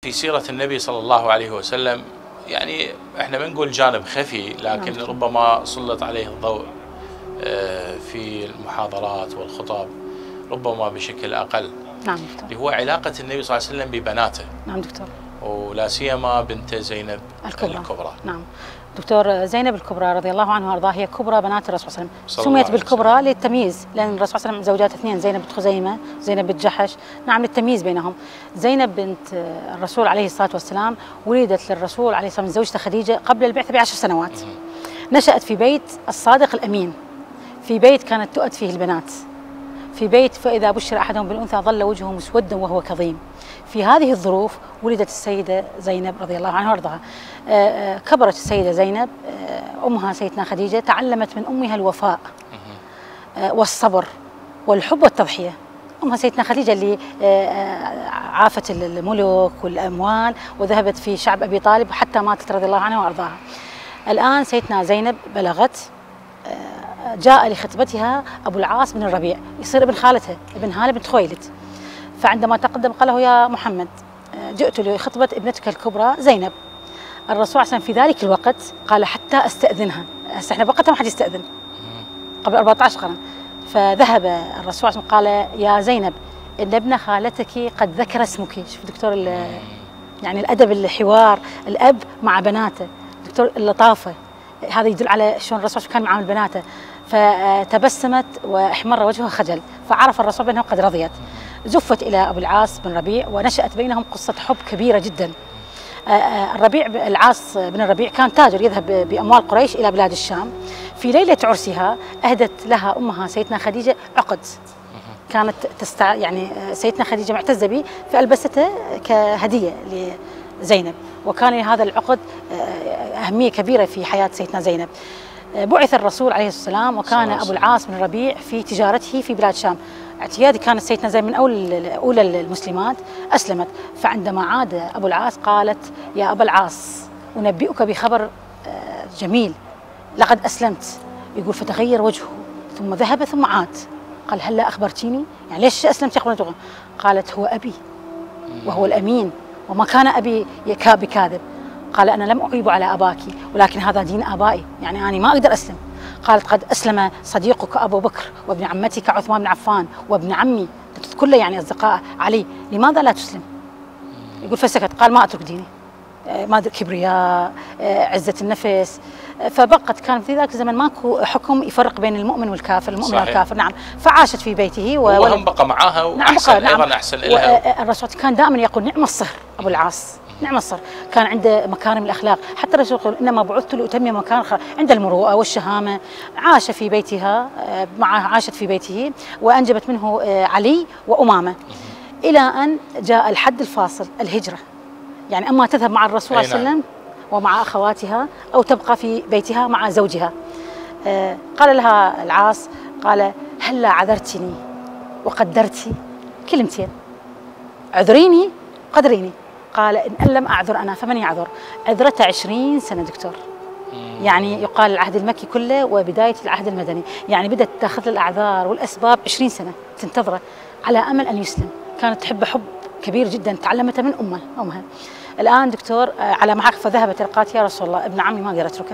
في سيرة النبي صلى الله عليه وسلم يعني احنا ما نقول جانب خفي، لكن ربما سلط عليه الضوء في المحاضرات والخطب ربما بشكل أقل. نعم دكتور. اللي هو علاقة النبي صلى الله عليه وسلم ببناته. نعم دكتور. ولا سيما بنت زينب الكبرى. نعم دكتور. زينب الكبرى رضي الله عنها وارضاها هي كبرى بنات الرسول صلى الله عليه وسلم، سميت بالكبرى للتمييز، لان الرسول صلى الله عليه وسلم زوجات اثنين، زينب بنت خزيمه، زينب بنت جحش، نعم للتمييز بينهم. زينب بنت الرسول عليه الصلاه والسلام ولدت للرسول عليه الصلاه والسلام من زوجته خديجه قبل البعثه ب10 سنوات. نشأت في بيت الصادق الامين، في بيت كانت تؤت فيه البنات، في بيت فاذا بشر احدهم بالانثى ظل وجهه مسودا وهو كظيم. في هذه الظروف ولدت السيدة زينب رضي الله عنها وارضاها. كبرت السيدة زينب، أمها سيدنا خديجة تعلمت من أمها الوفاء والصبر والحب والتضحية. أمها سيدنا خديجة اللي عافت الملك والأموال وذهبت في شعب أبي طالب حتى ماتت رضي الله عنها وارضاها. الآن سيدنا زينب بلغت، جاء لخطبتها أبو العاص بن الربيع يصير ابن خالتها، ابن هالة بنت خويلد. فعندما تقدم قال له: يا محمد، جئت لخطبة ابنتك الكبرى زينب. الرسول صلى الله عليه وسلم في ذلك الوقت قال: حتى استأذنها. هسه احنا بوقتها ما حد يستأذن قبل 14 قرن. فذهب الرسول صلى الله عليه وسلم قال: يا زينب، ان ابن خالتك قد ذكر اسمك. شوف دكتور يعني الادب، الحوار الاب مع بناته، دكتور اللطافه، هذا يدل على شلون الرسول كان معامل بناته. فتبسمت واحمر وجهها خجل، فعرف الرسول بانه قد رضيت. زفت إلى أبو العاص بن ربيع ونشأت بينهم قصة حب كبيرة جدا. العاص بن الربيع كان تاجر يذهب بأموال قريش إلى بلاد الشام. في ليلة عرسها أهدت لها أمها سيدنا خديجة عقد كانت يعني سيدنا خديجة معتزة به، فألبسته كهدية لزينب، وكان لهذا العقد أهمية كبيرة في حياة سيدنا زينب. بعث الرسول عليه السلام، وكان أبو العاص بن الربيع في تجارته في بلاد الشام. اعتيادي كانت سيدنا زينب من أولى المسلمات أسلمت. فعندما عاد أبو العاص قالت: يا أبا العاص، أنبئك بخبر جميل، لقد أسلمت. يقول فتغير وجهه ثم ذهب ثم عاد. قال: هلا أخبرتيني؟ يعني ليش أسلمت يا قبل؟ قالت: هو أبي وهو الأمين، وما كان أبي بكاذب. قال: أنا لم أعيب على أباك، ولكن هذا دين آبائي، يعني أنا ما أقدر أسلم. قالت: قد أسلم صديقك أبو بكر، وابن عمتك عثمان بن عفان، وابن عمي كله يعني أصدقاء علي، لماذا لا تسلم؟ يقول فسكت. قال: ما أترك ديني، ما كبرياء، عزة النفس. فبقت، كان في ذاك الزمن ماكو حكم يفرق بين المؤمن والكافر، المؤمن والكافر. نعم. فعاشت في بيته وهم بقى معاها، وأحسن نعم. أيضا أحسن لها. الرسول كان دائما يقول: نعم الصهر أبو العاص، نعم الصهر. كان عنده مكارم الأخلاق، حتى الرسول يقول: إنما بعثت لأتمم مكارم عند المروءة والشهامة. عاش في بيتها، عاشت في بيته، وأنجبت منه علي وأمامة، إلى أن جاء الحد الفاصل، الهجرة. يعني أما تذهب مع الرسول صلى الله عليه وسلم ومع أخواتها، أو تبقى في بيتها مع زوجها. قال لها العاص، قال: هلا عذرتني وقدرتي؟ كلمتين، عذريني قدريني. قال: إن لم أعذر أنا فمن يعذر؟ عذرته 20 سنة دكتور، يعني يقال العهد المكي كله وبداية العهد المدني، يعني بدأت تأخذ الأعذار والأسباب 20 سنة تنتظره على أمل أن يسلم. كانت تحب حب كبير جدا، تعلمته من أمها. الآن دكتور على ما عرف، فذهبت قالت: يا رسول الله، ابن عمي ما أقدر أتركه،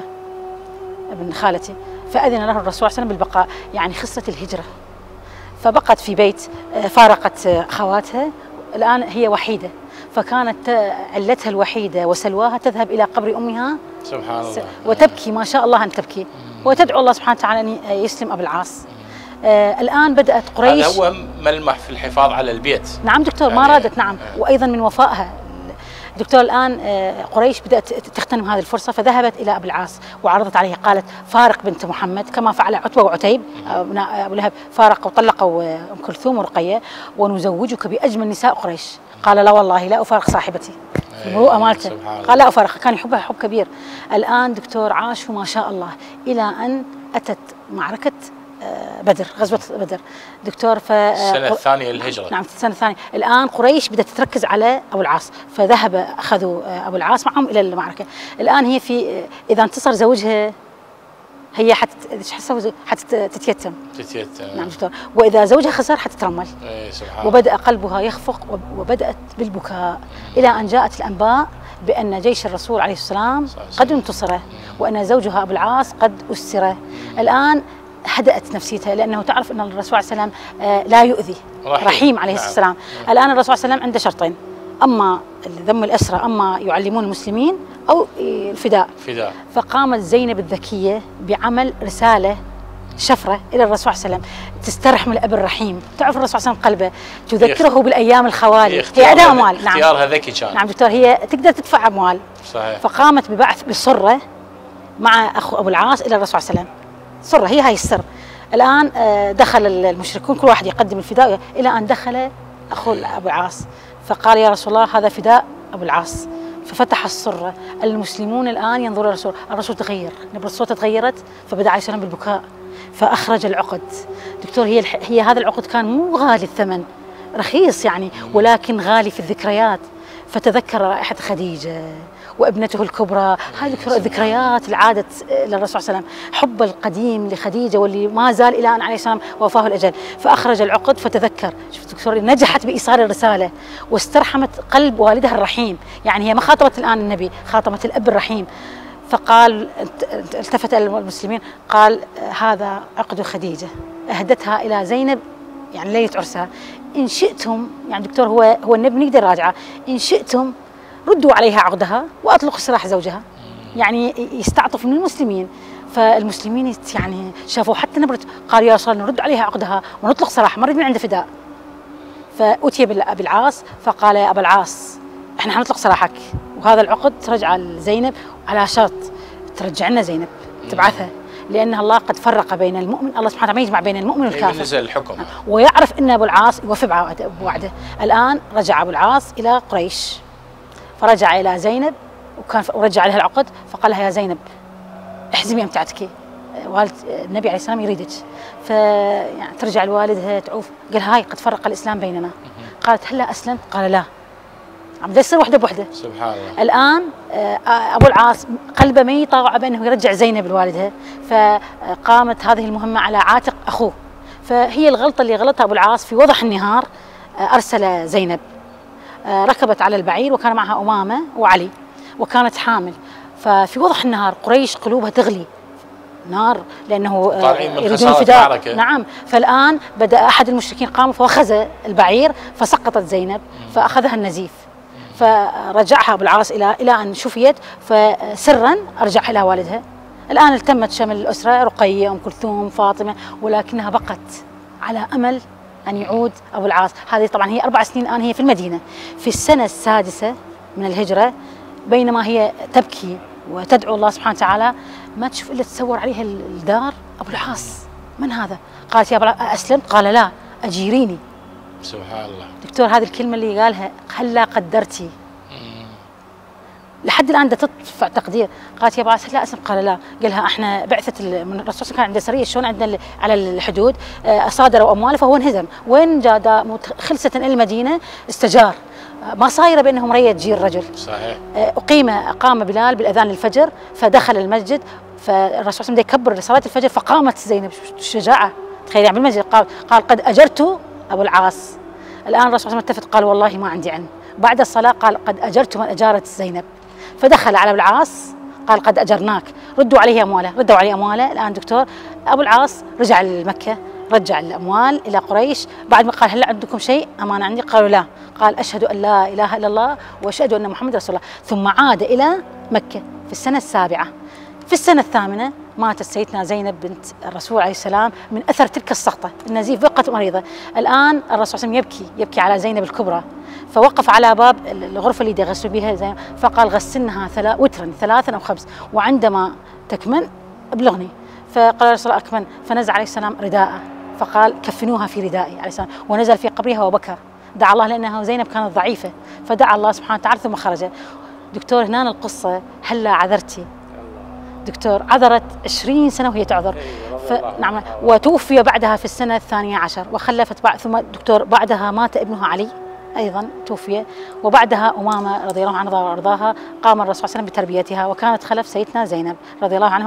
ابن خالتي. فأذن له الرسول صلى الله عليه وسلم بالبقاء، يعني خصة الهجرة. فبقت في بيت، فارقت أخواتها، الآن هي وحيدة. فكانت علتها الوحيدة وسلواها تذهب إلى قبر أمها، سبحان الله، وتبكي، ما شاء الله أن تبكي، وتدعو الله سبحانه وتعالى أن يسلم أبو العاص. الآن بدأت قريش، هذا هو ملمح في الحفاظ على البيت. نعم دكتور، يعني ما رادت. نعم. وأيضا من وفائها دكتور. الآن قريش بدأت تغتنم هذه الفرصة، فذهبت إلى أبو العاص وعرضت عليه، قالت: فارق بنت محمد كما فعل عتبة وعتيب أبو لهب، فارقوا وطلقوا أم كلثوم ورقية، ونزوجك بأجمل نساء قريش. قال: لا والله لا أفارق صاحبتي، المروءة مالته. قال: لا أفارق، كان يحبها حب كبير. الآن دكتور عاشوا ما شاء الله إلى أن أتت معركة بدر، غزوة بدر دكتور. السنة الثانية للهجرة. نعم، السنة الثانية. الآن قريش بدأت تركز على أبو العاص، فذهب أخذوا أبو العاص معهم إلى المعركة. الآن هي في، إذا انتصر زوجها هي حتتيتم. نعم دكتور. واذا زوجها خسر حتترمل. سبحان. وبدا قلبها يخفق وبدات بالبكاء الى ان جاءت الانباء بان جيش الرسول عليه السلام قد انتصر وان زوجها ابو العاص قد اسر. الان هدأت نفسيتها لانه تعرف ان الرسول عليه السلام لا يؤذي، رحيم عليه السلام. الان الرسول عليه السلام عنده شرطين: اما ذم الاسرى، اما يعلمون المسلمين، او الفداء. فقامت زينب الذكيه بعمل رساله شفره الى الرسول صلى الله عليه وسلم تسترحم الاب الرحيم. تعرف الرسول صلى الله عليه وسلم قلبه تذكره بالايام الخوالي. هي اداء اموال. نعم، اختيارها ذكي كان. نعم دكتور، هي تقدر تدفع اموال. صحيح. فقامت ببعث بالسره مع اخو ابو العاص الى الرسول صلى الله عليه وسلم. سره، هي هاي السر. الان دخل المشركون كل واحد يقدم الفداء الى ان دخل اخو ابو العاص فقال: يا رسول الله هذا فداء ابو العاص. ففتح السره. المسلمون الان ينظرون الرسول، الرسول تغير، نبره صوته تغيرت، فبدا عليه السلام بالبكاء فاخرج العقد. دكتور، هي هذا العقد كان مو غالي الثمن، رخيص يعني، ولكن غالي في الذكريات. فتذكر رائحه خديجه وابنته الكبرى. هذه الذكريات اللي عادت للرسول صلى الله عليه وسلم، حب القديم لخديجه واللي ما زال الى ان عليه السلام وفاه الاجل. فاخرج العقد فتذكر. شفت دكتور، نجحت بايصال الرساله واسترحمت قلب والدها الرحيم. يعني هي ما خاطبت الان النبي، خاطبت الاب الرحيم. فقال، التفت الى المسلمين قال: هذا عقد خديجه، اهدتها الى زينب يعني ليله عرسها. ان شئتم، يعني دكتور هو النبي نقدر نراجعه، ان شئتم ردوا عليها عقدها واطلقوا سراح زوجها. يعني يستعطف من المسلمين. فالمسلمين يعني شافوا حتى نبره، قالوا: يا رسول الله نرد عليها عقدها ونطلق سراح، ما نريد من عنده فداء. فاتي بابي العاص فقال: يا ابا العاص احنا حنطلق سراحك، وهذا العقد ترجع لزينب على شرط ترجع لنا زينب، تبعثها، لان الله قد فرق بين المؤمن، الله سبحانه وتعالى يجمع بين المؤمن والكافر. نزل الحكم ويعرف ان ابو العاص يوفي بوعده. الان رجع ابو العاص الى قريش، فرجع الى زينب ورجع عليها العقد، فقال لها: يا زينب احزمي امتعتك، والد النبي عليه السلام يريدك. يعني ترجع لوالدها تعوف، قال: هاي قد فرق الاسلام بيننا. قالت: هلا اسلمت؟ قال: لا، عم يصير وحده بوحده. سبحان الله. الان ابو العاص قلبه ما يطاوع بانه يرجع زينب لوالدها، فقامت هذه المهمه على عاتق اخوه. فهي الغلطه اللي غلطها ابو العاص في وضح النهار، ارسل زينب، ركبت على البعير وكان معها امامه وعلي وكانت حامل. ففي وضح النهار قريش قلوبها تغلي نار لانه يريدون فداء. نعم. فالان بدا احد المشركين قام فاخذ البعير فسقطت زينب فاخذها النزيف، فرجعها ابو العاص الى ان شفيت، فسرا ارجعها الى والدها. الان التمت شمل الاسره، رقيه، ام كلثوم، فاطمه، ولكنها بقت على امل ان يعود ابو العاص. هذه طبعا هي 4 سنين الان هي في المدينه. في السنه السادسه من الهجره، بينما هي تبكي وتدعو الله سبحانه وتعالى، ما تشوف الا تتصور عليها الدار ابو العاص. من هذا؟ قالت: يا ابو العاص اسلمت؟ قال: لا، اجيريني. سبحان الله. دكتور، هذه الكلمه اللي قالها: هلا قدرتي. لحد الان بدها تدفع تقدير. قالت: يا ابو العاص لا اسلم؟ قال: لا. قالها: احنا بعثه من الرسول كان عنده سريه، شلون عندنا على الحدود صادروا امواله فهو انهزم، وين جاء خلصت المدينه استجار، ما صايره بانه مريه تجير رجل. صحيح. اقام بلال بالاذان للفجر، فدخل المسجد، فالرسول صلى الله عليه وسلم يكبر لصلاه الفجر، فقامت زينب، الشجاعه، تخيل يعني بالمسجد، قال: قد اجرت ابو العاص. الان الرسول صلى الله عليه وسلم التفت قال: والله ما عندي علم. بعد الصلاه قال: قد اجرت من اجارت زينب. فدخل على ابو العاص قال: قد اجرناك، ردوا عليه امواله. ردوا عليه امواله. الان دكتور ابو العاص رجع لمكه، رجع الاموال الى قريش. بعد ما قال: هل عندكم شيء امانه عندي؟ قالوا: لا. قال: اشهد ان لا اله الا الله واشهد ان محمد رسول الله. ثم عاد الى مكه في السنه السابعه. في السنه الثامنه ماتت سيدتنا زينب بنت الرسول عليه السلام من اثر تلك السقطه، النزيف، بقت مريضه. الان الرسول صلى الله عليه وسلم يبكي على زينب الكبرى، فوقف على باب الغرفه اللي يغسلوا بها زينب، فقال: غسلنها وترا 3 أو 5، وعندما تكمن ابلغني. فقال الرسول: اكمن. فنزع عليه السلام رداءه فقال: كفنوها في ردائي عليه السلام، ونزل في قبرها وبكى، دعا الله لانها زينب كانت ضعيفه، فدعا الله سبحانه وتعالى ثم خرج. دكتور، هنا القصه: هلا عذرتي. دكتور عذرت 20 سنه وهي تعذر. نعم. وتوفي بعدها في السنه 12 وخلفت ثم دكتور بعدها مات ابنها علي ايضا توفي، وبعدها امامه رضي الله عنها وارضاها قام الرسول صلى الله عليه وسلم بتربيتها، وكانت خلف سيدتنا زينب رضي الله عنها.